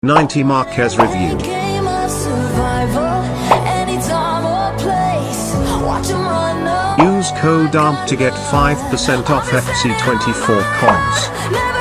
90 Marquez review. Use code AMP to get 5% off FC24 coins.